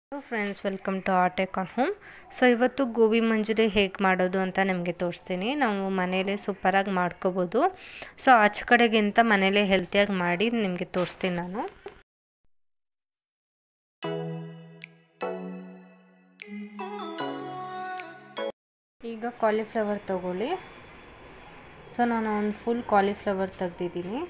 Hello friends, welcome to Artek on home. So ಇವತ್ತು ಗೋಬಿ ಮಂಚೂರಿ ಹೇಗೆ ಮಾಡೋದು ಅಂತ ನಿಮಗೆ ತೋರಿಸ್ತೀನಿ. ನಾವು ಮನೇಲೇ ಸೂಪರಾಗಿ ಮಾಡ್ಕೋಬೋದು. ಸೊ ಆಚೆ ಕಡೆಗಿಂತ ಮನೇಲೇ ಹೆಲ್ತಿಯಾಗಿ ಮಾಡಿ ನಿಮಗೆ ತೋರಿಸ್ತೀನಿ ನಾನು. ಈಗ ಕಾಲಿಫ್ಲವರ್ ತೊಗೊಳ್ಳಿ. ಸೊ ನಾನು ಒಂದು ಫುಲ್ ಕಾಲಿಫ್ಲವರ್ ತೆಗ್ದಿದ್ದೀನಿ.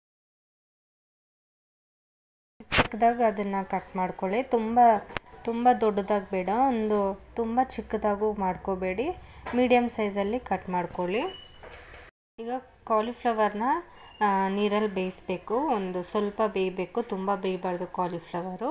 ಚಿಕ್ಕದಾಗ ಅದನ್ನು ಕಟ್ ಮಾಡ್ಕೊಳ್ಳಿ. ತುಂಬ ದೊಡ್ಡದಾಗಿ ಬೇಡ, ಒಂದು ತುಂಬ ಚಿಕ್ಕದಾಗೂ ಮಾಡ್ಕೋಬೇಡಿ, ಮೀಡಿಯಮ್ ಸೈಜಲ್ಲಿ ಕಟ್ ಮಾಡ್ಕೊಳ್ಳಿ. ಈಗ ಕಾಲಿಫ್ಲವರ್ನ ನೀರಲ್ಲಿ ಬೇಯಿಸಬೇಕು. ಒಂದು ಸ್ವಲ್ಪ ಬೇಯಬೇಕು, ತುಂಬ ಬೇಯಬಾರ್ದು ಕಾಲಿಫ್ಲವರು.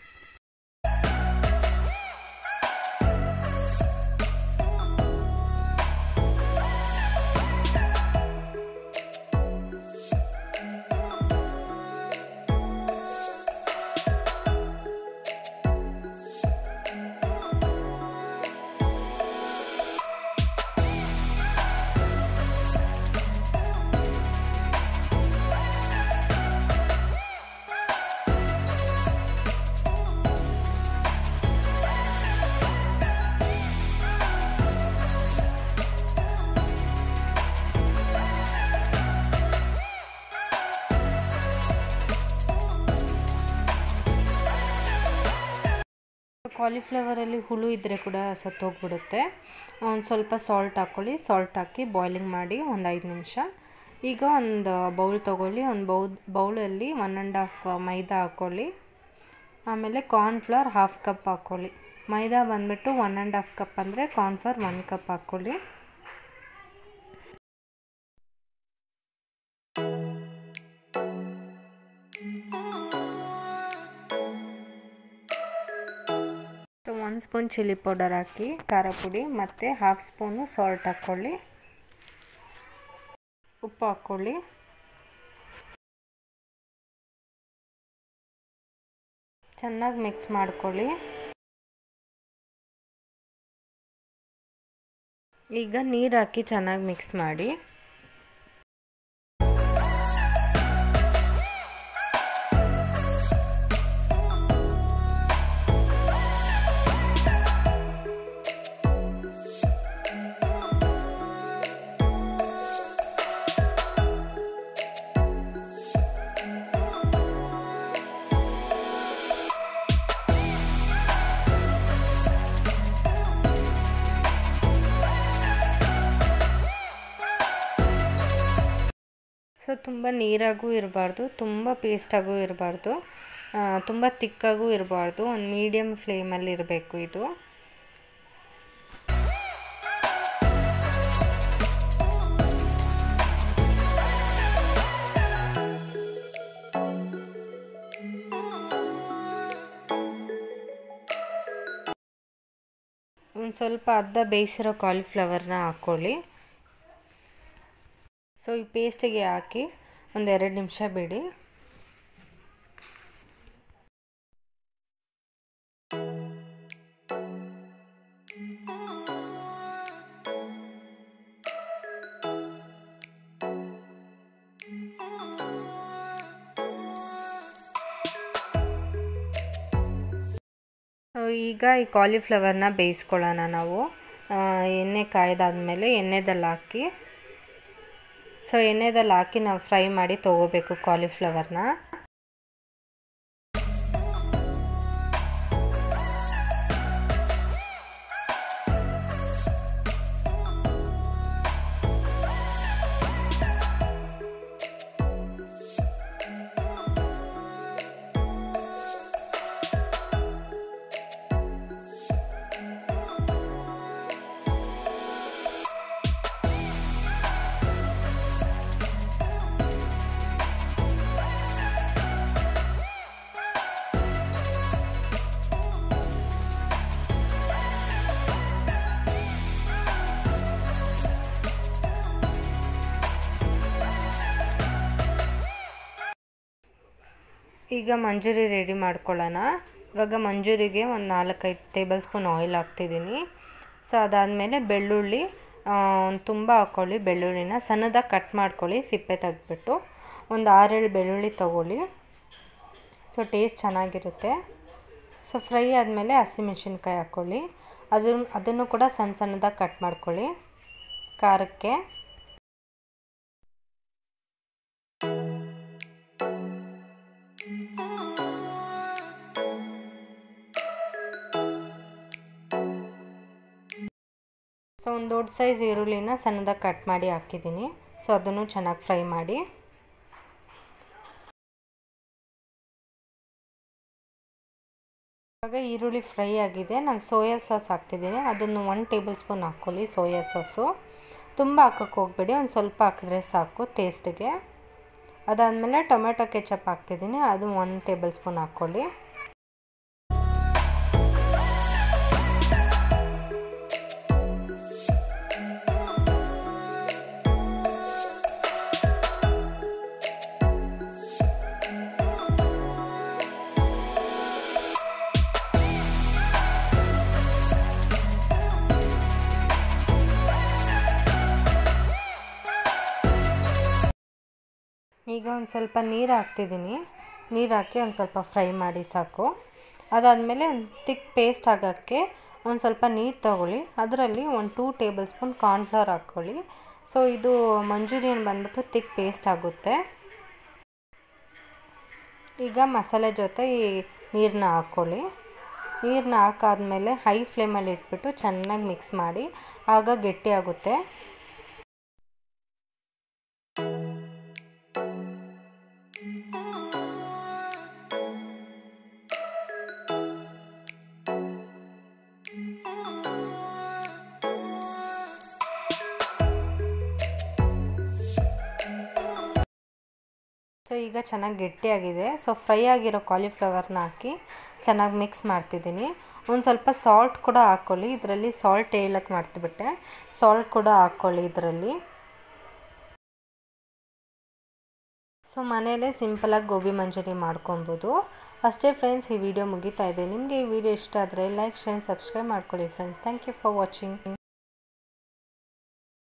ಕಾಲಿಫ್ಲವರಲ್ಲಿ ಹುಳು ಇದ್ದರೆ ಕೂಡ ಸತ್ತೋಗ್ಬಿಡುತ್ತೆ. ಒಂದು ಸ್ವಲ್ಪ ಸಾಲ್ಟ್ ಹಾಕ್ಕೊಳ್ಳಿ. ಸಾಲ್ಟ್ ಹಾಕಿ ಬಾಯ್ಲಿಂಗ್ ಮಾಡಿ ಒಂದು 5 ನಿಮಿಷ. ಈಗ ಒಂದು ಬೌಲ್ ತೊಗೊಳ್ಳಿ. ಒಂದು ಬೌಲಲ್ಲಿ 1.5 ಮೈದಾ ಹಾಕ್ಕೊಳ್ಳಿ. ಆಮೇಲೆ ಕಾರ್ನ್ಫ್ಲವರ್ 1/2 ಕಪ್ ಹಾಕ್ಕೊಳ್ಳಿ. ಮೈದಾ ಬಂದುಬಿಟ್ಟು 1.5 ಕಪ್ ಅಂದರೆ ಕಾರ್ನ್ಫ್ಲವರ್ 1 ಕಪ್ ಹಾಕ್ಕೊಳ್ಳಿ. ಸೊ 1 ಸ್ಪೂನ್ ಚಿಲ್ಲಿ ಪೌಡರ್ ಹಾಕಿ, ಖಾರ ಪುಡಿ, ಮತ್ತು 1/2 ಸ್ಪೂನು ಸಾಲ್ಟ್ ಹಾಕ್ಕೊಳ್ಳಿ. ಉಪ್ಪು ಹಾಕ್ಕೊಳ್ಳಿ. ಚೆನ್ನಾಗಿ ಮಿಕ್ಸ್ ಮಾಡ್ಕೊಳ್ಳಿ. ಈಗ ನೀರು ಹಾಕಿ ಚೆನ್ನಾಗಿ ಮಿಕ್ಸ್ ಮಾಡಿ. ಸೊ ತುಂಬ ನೀರಾಗೂ ಇರಬಾರ್ದು, ತುಂಬ ಪೇಸ್ಟಾಗೂ ಇರಬಾರ್ದು, ತುಂಬ ತಿಕ್ಕಾಗೂ ಇರಬಾರ್ದು. ಒಂದು ಮೀಡಿಯಮ್ ಫ್ಲೇಮಲ್ಲಿ ಇರಬೇಕು ಇದು. ಒಂದು ಸ್ವಲ್ಪ ಅರ್ಧ ಬೇಯಿಸಿರೋ ಕಾಲಿಫ್ಲವರ್ನ ಹಾಕ್ಕೊಳ್ಳಿ. ಸೊ ಈ ಪೇಸ್ಟಿಗೆ ಹಾಕಿ ಒಂದು 2 ನಿಮಿಷ ಬಿಡಿ. ಈಗ ಈ ಕಾಲಿಫ್ಲವರ್ನ ಬೇಯಿಸ್ಕೊಳ್ಳೋಣ ನಾವು. ಎಣ್ಣೆ ಕಾಯ್ದಾದ್ಮೇಲೆ ಎಣ್ಣೆದಲ್ಲಿ ಹಾಕಿ, ಸೊ ಎಣ್ಣೆದಲ್ಲಿ ಹಾಕಿ ನಾವು ಫ್ರೈ ಮಾಡಿ ತೊಗೋಬೇಕು ಕಾಲಿಫ್ಲವರ್ನ. ಈಗ ಮಂಚೂರಿ ರೆಡಿ ಮಾಡ್ಕೊಳ್ಳೋಣ. ಇವಾಗ ಮಂಚೂರಿಗೆ ಒಂದು 4-5 ಟೇಬಲ್ ಸ್ಪೂನ್ ಆಯಿಲ್ ಹಾಕ್ತಿದ್ದೀನಿ. ಸೊ ಅದಾದಮೇಲೆ ಬೆಳ್ಳುಳ್ಳಿ ತುಂಬ ಹಾಕ್ಕೊಳ್ಳಿ. ಬೆಳ್ಳುಳ್ಳಿನ ಸಣ್ಣದಾಗಿ ಕಟ್ ಮಾಡ್ಕೊಳ್ಳಿ, ಸಿಪ್ಪೆ ತೆಗೆದ್ಬಿಟ್ಟು. ಒಂದು 6-7 ಬೆಳ್ಳುಳ್ಳಿ ತೊಗೊಳ್ಳಿ. ಸೊ ಟೇಸ್ಟ್ ಚೆನ್ನಾಗಿರುತ್ತೆ. ಸೊ ಫ್ರೈ ಆದಮೇಲೆ ಹಸಿಮೆಣಸಿನ್ಕಾಯಿ ಹಾಕ್ಕೊಳ್ಳಿ. ಅದನ್ನು ಕೂಡ ಸಣ್ಣ ಸಣ್ಣದಾಗಿ ಕಟ್ ಮಾಡ್ಕೊಳ್ಳಿ ಖಾರಕ್ಕೆ. ಸೊ ಒಂದು ದೊಡ್ಡ ಸೈಜ್ ಈರುಳ್ಳಿನ ಸಣ್ಣದಾಗಿ ಕಟ್ ಮಾಡಿ ಹಾಕಿದ್ದೀನಿ. ಸೊ ಅದನ್ನು ಚೆನ್ನಾಗಿ ಫ್ರೈ ಮಾಡಿ. ಇವಾಗ ಈರುಳ್ಳಿ ಫ್ರೈ ಆಗಿದೆ. ನಾನು ಸೋಯಾ ಸಾಸ್ ಹಾಕ್ತಿದ್ದೀನಿ. ಅದನ್ನು 1 ಟೇಬಲ್ ಸ್ಪೂನ್ ಹಾಕ್ಕೊಳ್ಳಿ. ಸೋಯಾ ಸಾಸು ತುಂಬ ಹಾಕೋಕ್ಕೆ ಹೋಗಬೇಡಿ, ಒಂದು ಸ್ವಲ್ಪ ಹಾಕಿದ್ರೆ ಸಾಕು ಟೇಸ್ಟಿಗೆ. ಅದಾದಮೇಲೆ ಟೊಮೆಟೊ ಕೆಚಪ್ ಹಾಕ್ತಿದ್ದೀನಿ. ಅದು 1 ಟೇಬಲ್ ಸ್ಪೂನ್ ಹಾಕ್ಕೊಳ್ಳಿ. ಈಗ ಒಂದು ಸ್ವಲ್ಪ ನೀರು ಹಾಕ್ತಿದ್ದೀನಿ. ನೀರು ಹಾಕಿ ಒಂದು ಸ್ವಲ್ಪ ಫ್ರೈ ಮಾಡಿ ಸಾಕು. ಅದಾದಮೇಲೆ ಒಂದು ತಿಕ್ ಪೇಸ್ಟ್ ಆಗೋಕ್ಕೆ ಒಂದು ಸ್ವಲ್ಪ ನೀರು ತಗೊಳ್ಳಿ. ಅದರಲ್ಲಿ ಒಂದು 2 ಟೇಬಲ್ ಸ್ಪೂನ್ ಕಾರ್ನ್ಫ್ಲವರ್ ಹಾಕ್ಕೊಳ್ಳಿ. ಸೊ ಇದು ಮಂಚೂರಿಯನ್ ಬಂದ್ಬಿಟ್ಟು ತಿಕ್ ಪೇಸ್ಟ್ ಆಗುತ್ತೆ. ಈಗ ಮಸಾಲೆ ಜೊತೆ ಈ ನೀರನ್ನ ಹಾಕ್ಕೊಳ್ಳಿ. ನೀರನ್ನ ಹಾಕಾದ್ಮೇಲೆ ಹೈ ಫ್ಲೇಮಲ್ಲಿ ಇಟ್ಬಿಟ್ಟು ಚೆನ್ನಾಗಿ ಮಿಕ್ಸ್ ಮಾಡಿ, ಆಗ ಗಟ್ಟಿ ಆಗುತ್ತೆ. ಸೊ ಈಗ ಚೆನ್ನಾಗಿ ಗಟ್ಟಿಯಾಗಿದೆ. ಸೊ ಫ್ರೈ ಆಗಿರೋ ಕಾಲಿಫ್ಲವರ್ನ ಹಾಕಿ ಚೆನ್ನಾಗಿ ಮಿಕ್ಸ್ ಮಾಡ್ತಿದ್ದೀನಿ. ಒಂದು ಸ್ವಲ್ಪ ಸಾಲ್ಟ್ ಕೂಡ ಹಾಕ್ಕೊಳ್ಳಿ. ಇದರಲ್ಲಿ ಸಾಲ್ಟ್ ಹೇಳಕ್ಕೆ ಮಾಡ್ತಿಬಿಟ್ಟೆ, ಸಾಲ್ಟ್ ಕೂಡ ಹಾಕ್ಕೊಳ್ಳಿ ಇದರಲ್ಲಿ. ಸೊ ಮನೆಯಲ್ಲೇ ಸಿಂಪಲಾಗಿ ಗೋಬಿ ಮಂಚೂರಿ ಮಾಡ್ಕೊಬೋದು. ಅಷ್ಟೇ ಫ್ರೆಂಡ್ಸ್, ಈ ವಿಡಿಯೋ ಮುಗಿತಾ ಇದೆ. ನಿಮಗೆ ಈ ವಿಡಿಯೋ ಇಷ್ಟ ಆದರೆ ಲೈಕ್, ಶೇರ್, ಸಬ್ಸ್ಕ್ರೈಬ್ ಮಾಡ್ಕೊಳ್ಳಿ friends. Thank you for watching.